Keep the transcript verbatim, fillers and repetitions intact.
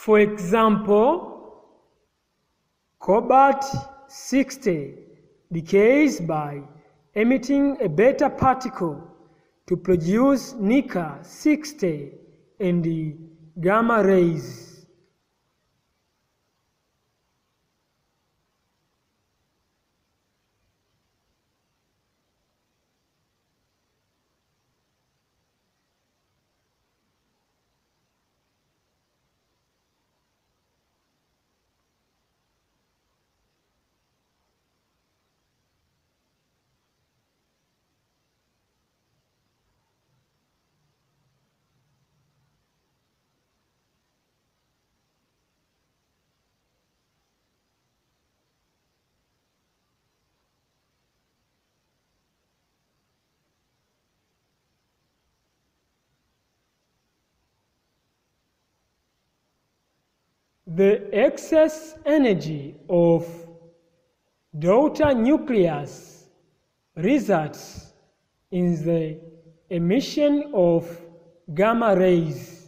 For example, cobalt sixty decays by emitting a beta particle to produce nickel sixty and the gamma rays. The excess energy of daughter nucleus results in the emission of gamma rays.